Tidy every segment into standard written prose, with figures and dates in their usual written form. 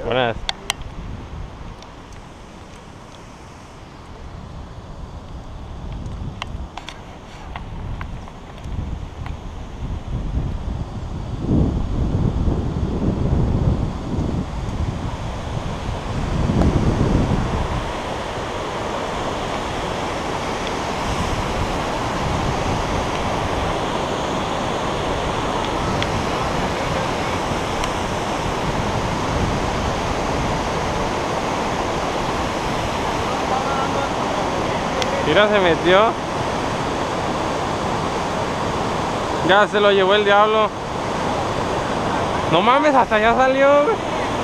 Buenas. Mira, se metió. Ya se lo llevó el diablo. No mames, hasta allá salió, güey.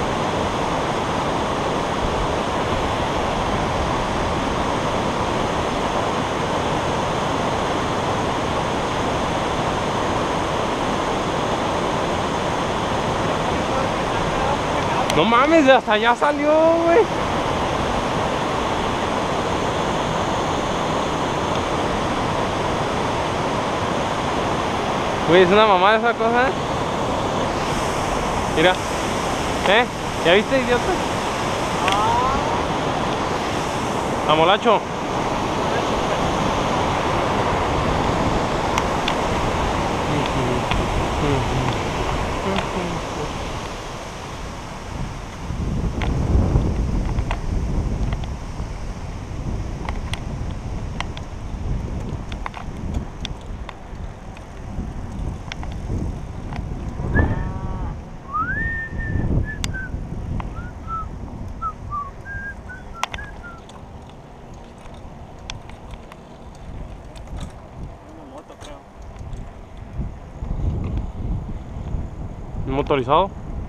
No mames, hasta allá salió, güey. Güey, es una mamada esa cosa. Mira. ¿Ya viste, idiota? Amolacho. Motorizado.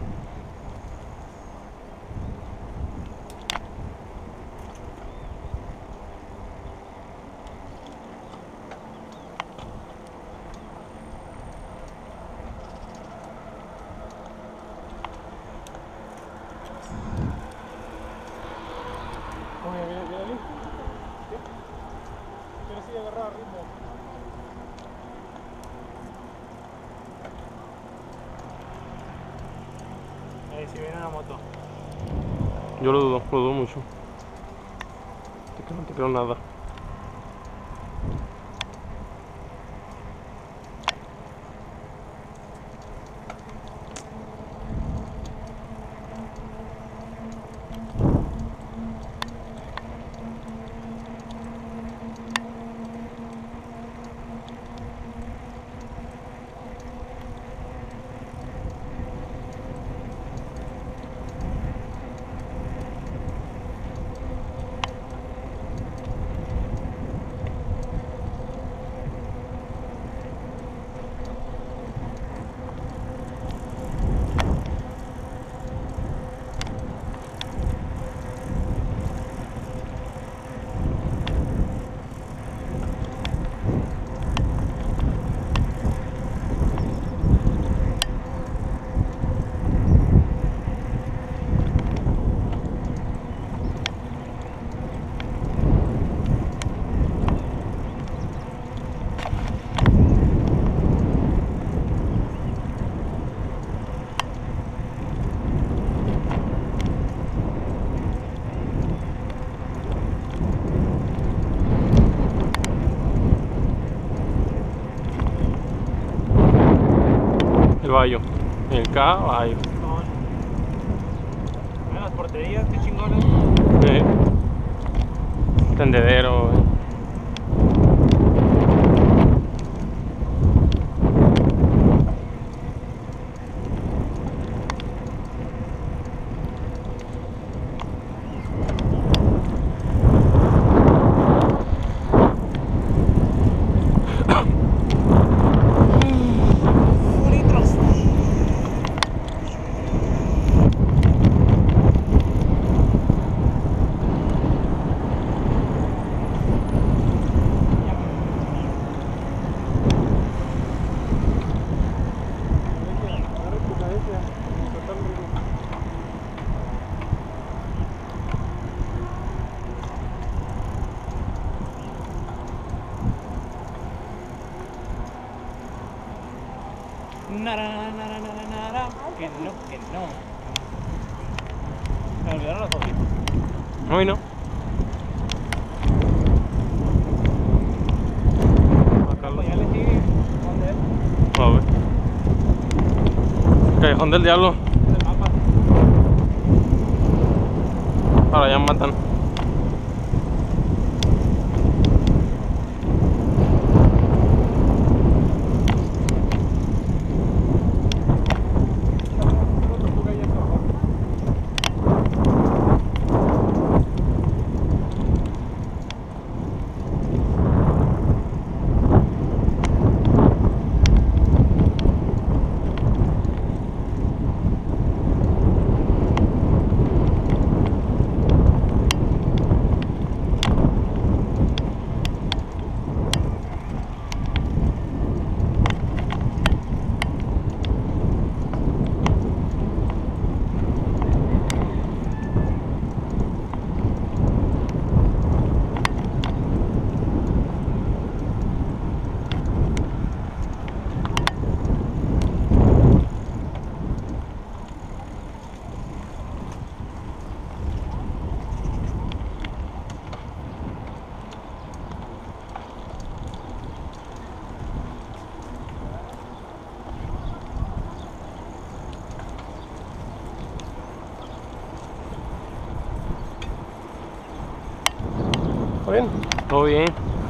Pero sí agarraba ritmo. Si viene una moto. Yo lo dudo mucho. No te creo nada. Caballo, el caballo. Las porterías, qué chingones. Tendedero, güey. Nara, nara, nara, nara, que no, que no. Me olvidaron los ojitos. Hoy no. Pues ya le sigue. ¿Dónde es? A ver. Callejón del Diablo. El mapa. Ahora ya matan. ¿Todo bien? Todo bien.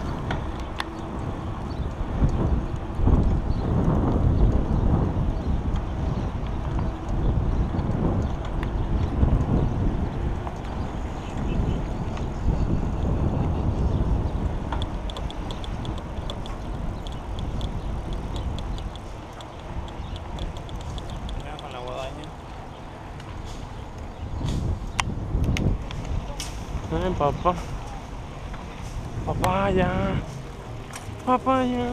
Mira, con la guadaña. Papá. Papaya. Papaya.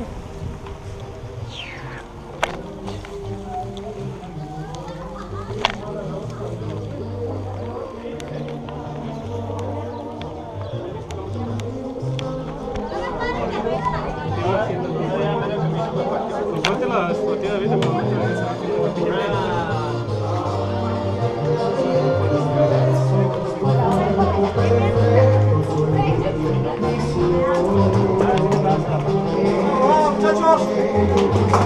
Igual que las tortillas de vida, Muchachos.